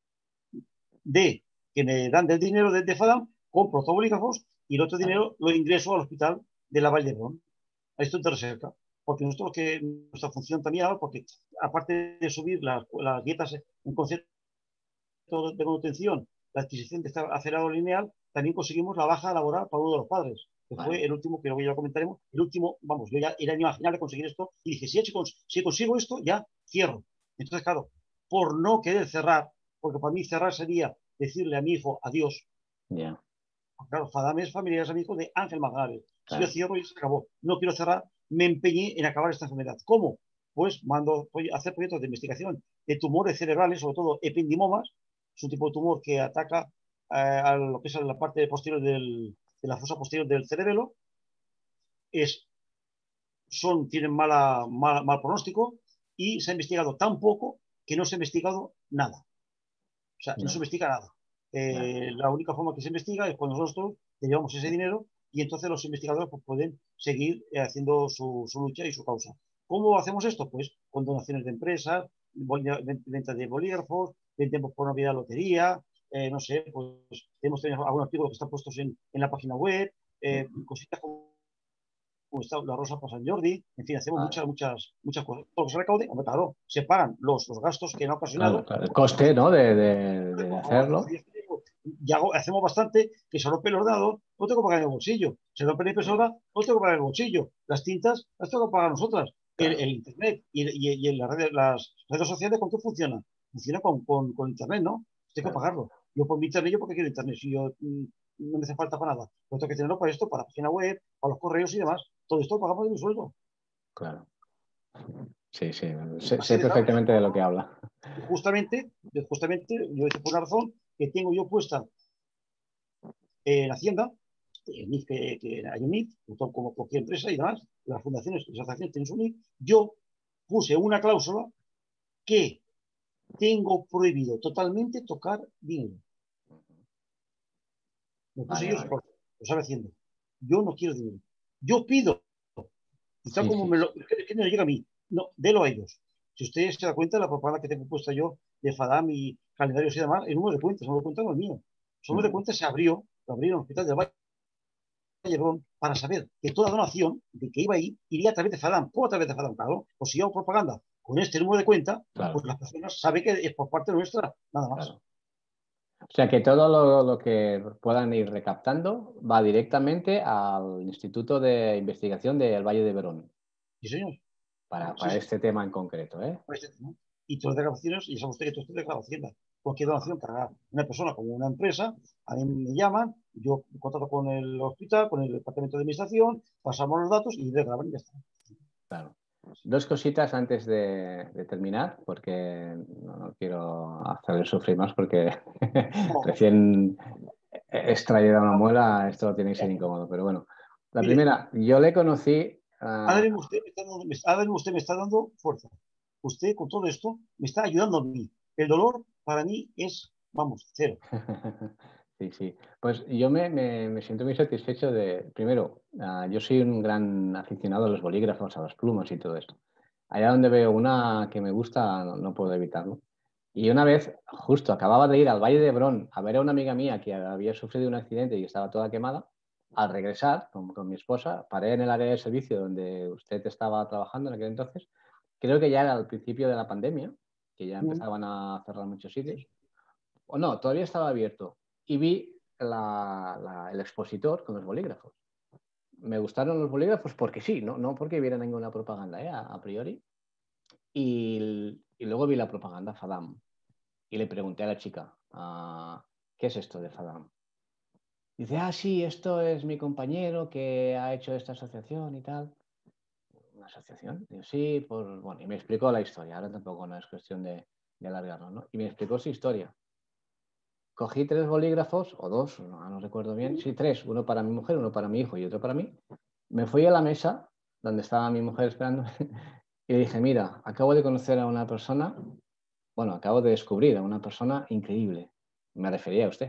de que me dan del dinero de, de Fadam, compro los bolígrafos y el otro Vale. dinero lo ingreso al hospital de la Vall d'Hebron, a esto de recerca. Porque nosotros que nuestra función también ahora, porque aparte de subir las, las dietas en concepto de manutención, la adquisición de este acelerado lineal, también conseguimos la baja laboral para uno de los padres, que fue Vale. el último, que luego ya lo comentaremos, el último, vamos, yo ya era inimaginable conseguir esto, y dije, si, hecho, si consigo esto, ya cierro. Entonces, claro, por no querer cerrar, porque para mí cerrar sería decirle a mi hijo adiós. Ya, Claro, Fadame es familiar, es amigo de Ángel Manzanares. Si yo claro. cierro y se acabó, no quiero cerrar, me empeñé en acabar esta enfermedad. ¿Cómo? Pues mando a hacer proyectos de investigación de tumores cerebrales, sobre todo ependimomas, es un tipo de tumor que ataca eh, a lo que es la parte posterior del, de la fosa posterior del cerebelo, es, son, tienen mala, mal, mal pronóstico y se ha investigado tan poco que no se ha investigado nada. O sea, no se Ya, investiga nada. ya. Eh, la única forma que se investiga es cuando nosotros le llevamos ese dinero y entonces los investigadores pues, pueden seguir eh, haciendo su, su, lucha y su causa. ¿Cómo hacemos esto? Pues con donaciones de empresas, venta de bolígrafos, vendemos por Navidad lotería, eh, no sé, pues tenemos algunos artículos que están puestos en, en la página web, eh, Ujú. cositas como como está la Rosa para San Jordi, en fin, hacemos Vale. muchas, muchas, muchas cosas. Todo lo que se recaude, hombre, claro, se pagan los, los gastos que han Claro, ocasionado. claro. El coste, ¿no? de, de, de Por favor, hacerlo. ya hacemos bastante que se rompe el ordenador, no tengo que pagar en el bolsillo. Se rompe la impresora, no tengo que pagar en el bolsillo. Las tintas las tengo que pagar nosotras. El, Claro. el Internet y, y, y las, redes, las redes sociales, ¿con qué funciona? Funciona con, con, con Internet, ¿no? Tengo que Claro. pagarlo. Yo por mi Internet, yo porque quiero Internet. Si yo, no me hace falta para nada. Pues tengo que tenerlo para esto, para la página web, para los correos y demás. Todo esto lo pagamos de mi sueldo. Claro. Sí, sí. Sé, Así sé de claro. perfectamente de lo que habla. Y justamente, justamente, yo hice por una razón que tengo yo puesta en Hacienda, el N I F que, que hay un N I F, como cualquier empresa y demás, las fundaciones, las asociaciones tienen su N I F, yo puse una cláusula que tengo prohibido totalmente tocar dinero. Me puse Vale, yo, vale. lo sabe Hacienda. Yo no quiero dinero. Yo pido, y tal Sí, como sí. me lo, que, que no llega a mí, no, délo a ellos. Si ustedes se dan cuenta, la propaganda que tengo puesta yo de Fadam y calendarios y demás, el número de cuentas, el número de cuentas no es mío. El número de Mm. cuentas se abrió, lo abrieron en el Hospital del Valle de Hebrón para saber que toda donación de que iba ahí iría a través de Fadam. ¿Cómo a través de Fadam? Claro, pues si yo hago propaganda con este número de cuenta, Claro, pues las personas saben que es por parte nuestra, nada más. claro. O sea que todo lo, lo que puedan ir recaptando va directamente al Instituto de Investigación del Valle de Verón, Sí, señor. para, Sí, para sí. este tema en concreto, ¿eh? Pues, ¿no? Y todas las declaraciones, y sabe usted que todo esto es declarado Hacienda. Cualquier donación que haga una persona como una empresa, a mí me llaman, yo contacto con el hospital, con el departamento de administración, pasamos los datos y declaran y ya está. Claro. Dos cositas antes de, de terminar, porque no, no quiero hacerle sufrir más, porque No, recién extraída una muela, esto tiene que ser incómodo. Pero bueno, la mire, primera, yo le conocí. ahora Uh, mismo usted me está dando, ahora mismo usted me está dando fuerza. Usted con todo esto me está ayudando a mí. El dolor para mí es, vamos, cero. Sí, sí. Pues yo me, me, me siento muy satisfecho de, primero, uh, yo soy un gran aficionado a los bolígrafos, a las plumas y todo esto. Allá donde veo una que me gusta, no, no puedo evitarlo. Y una vez, justo acababa de ir al Valle de Hebrón a ver a una amiga mía que había sufrido un accidente y estaba toda quemada. Al regresar con, con mi esposa, paré en el área de servicio donde usted estaba trabajando en aquel entonces. Creo que ya era al principio de la pandemia, que ya Mm, empezaban a cerrar muchos sí, sitios. O no, todavía estaba abierto. Y vi la, la, el expositor con los bolígrafos. Me gustaron los bolígrafos porque sí, no, no porque viera ninguna propaganda, ¿eh? a, a priori. Y, y luego vi la propaganda Fadam. Y le pregunté a la chica, ah, ¿qué es esto de Fadam? Dice, ah, sí, esto es mi compañero que ha hecho esta asociación y tal. ¿Una asociación? Digo, sí, por... Bueno, y me explicó la historia. Ahora tampoco no es cuestión de, de alargarlo, ¿no? Y me explicó su historia. Cogí tres bolígrafos, o dos, no, no recuerdo bien. Sí, tres. Uno para mi mujer, uno para mi hijo y otro para mí. Me fui a la mesa donde estaba mi mujer esperando y le dije, mira, acabo de conocer a una persona, bueno, acabo de descubrir a una persona increíble. Me refería a usted.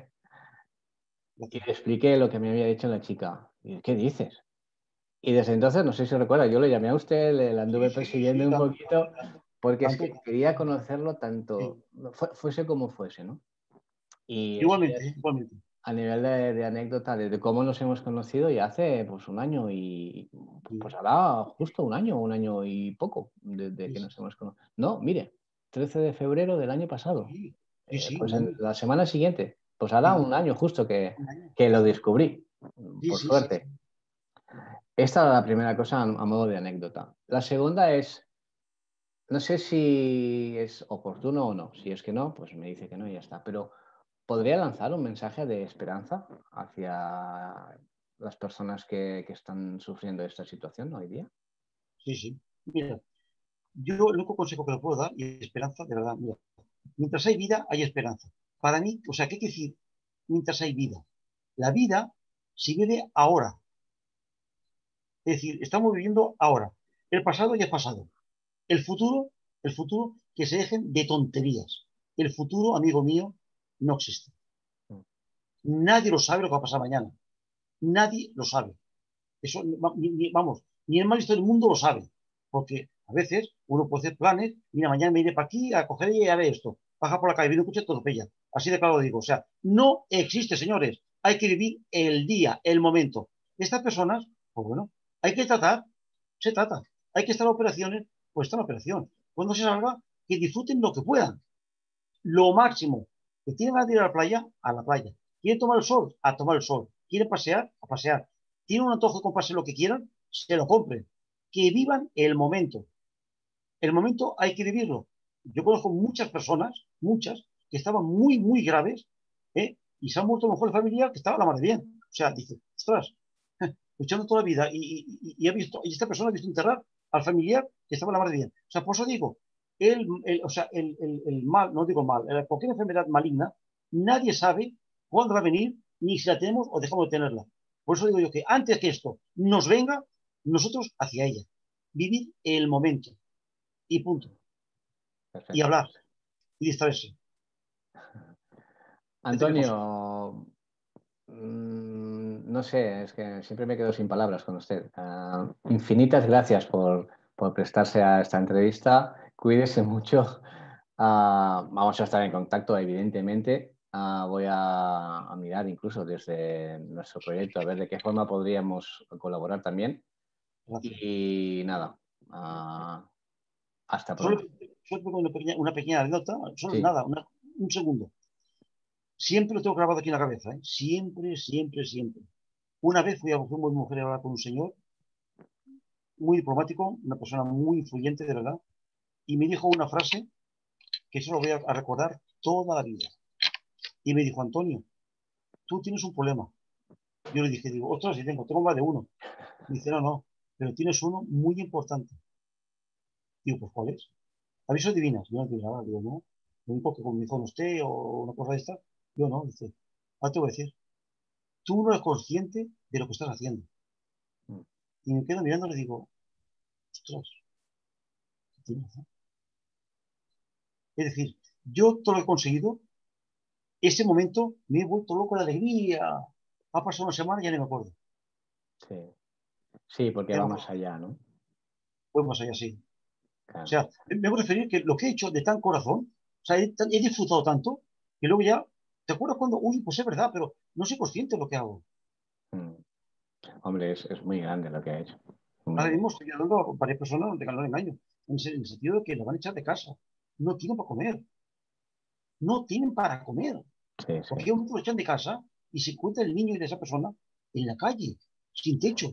Y gracias. le expliqué lo que me había dicho la chica. Y, ¿qué dices? Y desde entonces, no sé si recuerda, yo le llamé a usted, le, le Sí, anduve sí, persiguiendo sí, un tanto, poquito, porque es tanto, que tanto. quería conocerlo tanto, Sí. fuese como fuese, ¿no? Y eso ya Igualmente, es igualmente. a nivel de, de anécdota, de, de, cómo nos hemos conocido ya hace pues un año y Sí, pues ahora justo un año, un año y poco desde sí, que sí. nos hemos conocido. No, mire, trece de febrero del año pasado. Sí, sí, Eh, sí, pues un en año. la semana siguiente, pues hará Sí, un año justo que, un año. que lo Sí, descubrí, sí, por sí, sí, sí. suerte. Esta era la primera cosa a, a modo de anécdota. La segunda es, no sé si es oportuno o no. Si es que no, pues me dice que no y ya está. Pero ¿podría lanzar un mensaje de esperanza hacia las personas que, que están sufriendo esta situación hoy día? Sí, sí. Mira, yo el único consejo que le puedo dar, y esperanza, de verdad, mira, mientras hay vida, hay esperanza. Para mí, o sea, ¿qué quiere decir mientras hay vida? La vida se vive ahora. Es decir, estamos viviendo ahora. El pasado ya es pasado. El futuro, el futuro, que se dejen de tonterías. El futuro, amigo mío, no existe. Nadie lo sabe lo que va a pasar mañana. Nadie lo sabe. Eso, ni, ni, vamos, ni el más listo del mundo lo sabe. Porque a veces uno puede hacer planes, mira, mañana me iré para aquí a coger y a ver esto. Baja por la calle, viene un coche, todo pella. Así de claro lo digo. O sea, no existe, señores. Hay que vivir el día, el momento. Estas personas, pues bueno, hay que tratar, se trata. Hay que estar en operaciones, pues está en operación. Cuando se salga, que disfruten lo que puedan. Lo máximo. Que tienen ganas de ir a la playa, a la playa. Quieren tomar el sol, a tomar el sol. Quieren pasear, a pasear. Tienen un antojo de comprarse lo que quieran, se lo compren. Que vivan el momento. El momento hay que vivirlo. Yo conozco muchas personas, muchas, que estaban muy, muy graves, ¿eh? y se ha muerto a lo mejor el familiar que estaba la madre bien. O sea, dice, ostras, luchando toda la vida y, y, y, ha visto, y esta persona ha visto enterrar al familiar que estaba la madre bien. O sea, por eso digo, el, el, o sea, el, el, el mal, no digo mal, cualquier enfermedad maligna, nadie sabe cuándo va a venir, ni si la tenemos o dejamos de tenerla. Por eso digo yo que antes que esto nos venga, nosotros hacia ella. Vivir el momento. Y punto. Perfecto. Y hablar. Y distraerse. Antonio, mmm, no sé, es que siempre me quedo sin palabras con usted. Uh, infinitas gracias por, por prestarse a esta entrevista. Cuídese mucho. Uh, vamos a estar en contacto, evidentemente. Uh, voy a, a mirar incluso desde nuestro proyecto a ver de qué forma podríamos colaborar también. Gracias. Y nada, uh, hasta Solo, pronto. solo una, pequeña, una pequeña anécdota, solo Sí. nada, una, un segundo. Siempre lo tengo grabado aquí en la cabeza, ¿eh? Siempre, siempre, siempre. Una vez fui a fui muy mujer a hablar con un señor muy diplomático, una persona muy influyente, de verdad, y me dijo una frase que eso lo voy a, a recordar toda la vida. Y me dijo, Antonio, tú tienes un problema. Yo le dije, digo, ostras, si tengo, tengo más de uno. Me dice, no, no, pero tienes uno muy importante. Digo, pues, ¿cuál es? Avisos divinas. Yo no digo nada, digo, no. Lo único que comenzó usted o una cosa de esta, yo no, dice, ahora te voy a decir, tú no eres consciente de lo que estás haciendo. Y me quedo mirando y le digo, ostras, ¿qué tienes, eh? Es decir, yo todo lo he conseguido, ese momento me he vuelto loco de alegría. Ha pasado una semana y ya no me acuerdo. Sí, sí, porque Ya va no más allá, ¿no? pues más allá, sí. Claro. O sea, me voy a referir que lo que he hecho de tan corazón, o sea, he, he disfrutado tanto, que luego ya, ¿te acuerdas cuando, uy, pues es verdad, pero no soy consciente de lo que hago? Mm. Hombre, es, es muy grande lo que ha hecho. Muy Ahora grande. mismo estoy hablando a varias personas de calor en engaño, en el sentido de que la van a echar de casa. No tienen para comer. No tienen para comer. Sí, Porque sí. un lo echan de casa y se encuentra el niño de esa persona en la calle, sin techo.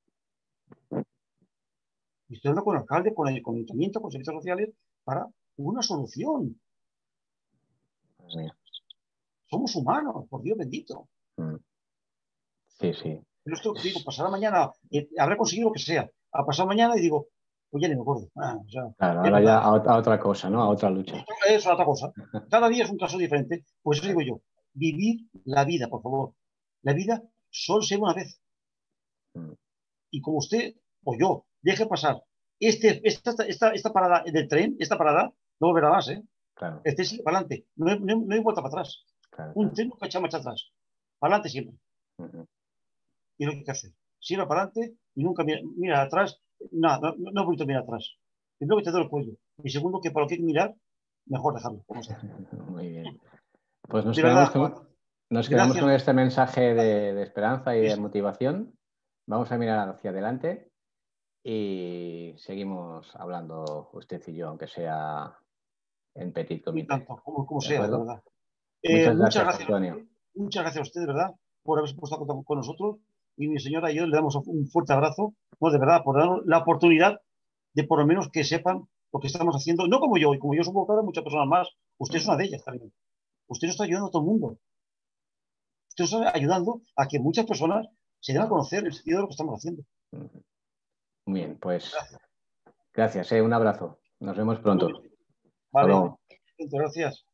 Y estoy hablando con el alcalde, con el, con el ayuntamiento, con servicios sociales, para una solución. Mira. Somos humanos, por Dios bendito. Mm. Sí, sí. Pero esto, digo, pasará mañana, eh, habrá conseguido lo que sea. A pasar mañana y digo, pues ya ni me acuerdo. Ah, o sea, Claro, es ahora ya verdad. a, a otra cosa, ¿no? A otra lucha. Es otra cosa. Cada día es un caso diferente. Pues eso digo yo. Vivir la vida, por favor. La vida solo se ve una vez. Mm. Y como usted o yo deje pasar este, esta, esta, esta parada del tren, esta parada, no volverá más, ¿eh? Claro, Este sigue para adelante. No hay, no, hay, no hay vuelta para atrás. claro, Un claro. tren nunca echa marcha atrás. Para adelante siempre. Uh-huh. Y lo que hay que hacer. Sigue para adelante y nunca mira, mira atrás. Nada, no, no es bonito mirar atrás. Primero que te duele el cuello. Y segundo que para lo que hay que mirar, mejor dejarlo. Como está. Muy bien. Pues nos De quedamos verdad, Juan. con, nos quedamos Gracias. con este mensaje de, de esperanza y de Eso. motivación. Vamos a mirar hacia adelante y seguimos hablando usted y yo, aunque sea en petit Y comité. tanto, como, como ¿De sea, de acuerdo? verdad. Eh, Muchas muchas gracias, gracias a Antonio. usted, muchas gracias a usted, de verdad, por haberse puesto a contar con nosotros. Y mi señora y yo le damos un fuerte abrazo, no, de verdad, por darnos la oportunidad de por lo menos que sepan lo que estamos haciendo. No como yo, y como yo supongo que habrá muchas personas más. Usted es Uh-huh. una de ellas también. Usted nos está ayudando a todo el mundo. Usted nos está ayudando a que muchas personas se den a conocer el sentido de lo que estamos haciendo. Uh-huh. Muy bien, pues Gracias. gracias, eh, un abrazo. Nos vemos pronto. Hasta Vale, luego. gracias.